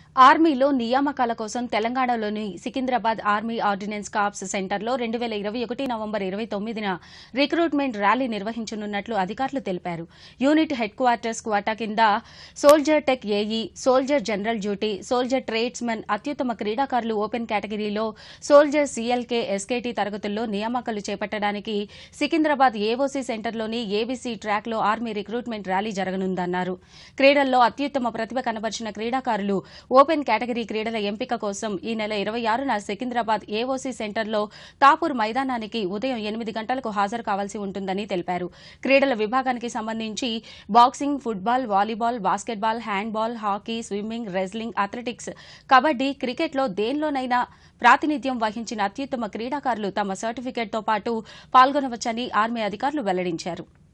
ఆర్మీలో నియామకాల కోసం తెలంగాణలోని సికింద్రాబాద్ ఆర్మీ ఆర్డినెన్స్ కార్ప్స్ సెంటర్లో 2021 నవంబర్ 29న రిక్రూట్మెంట్ ర్యాలీ నిర్వహించనున్నట్లు అధికారులు తెలిపారు. యూనిట్ హెడ్ క్వార్టర్స్ క్వాటా కింద soldier tech AE, soldier general duty, soldier tradesmen, అత్యుత్తమ క్రీడాకారులు ఓపెన్ కేటగిరీలో సోల్జర్ సీఎల్కే, ఎస్కేటీ తరగతుల్లో నియామకాలు చేపట్టడానికి సికింద్రాబాద్ ఏఓసీ సెంటర్లోని ఏబీసీ ట్రాక్లో ఆర్మీ రిక్రూట్మెంట్ ర్యాలీ జరగనుందన్నారు. క్రీడల్లో అత్యుత్తమ ప్రతిభ కనబర్చిన క్రీడాకారులు ఓపెన్ కేటగిరీ క్రీడల ఎంపిక కోసం ఈ నెల 26న సికింద్రాబాద్ ఏఓసీ సెంటర్లో తాపూర్ మైదానానికి ఉదయం 8 గంటలకు హాజరు కావాల్సి ఉంటుందని తెలిపారు. క్రీడల విభాగానికి సంబంధించి boxing, football, volleyball, basketball, handball, hockey, swimming, wrestling, athletics, kabaddi, క్రికెట్లో దేనిలోనైనా ప్రాతినిధ్యం వహించిన అత్యుత్తమ క్రీడాకారులు తమ సర్టిఫికెట్తో పాటు పాల్గొనవచ్చని ఆర్మీ అధికారులు వెల్లడించారు.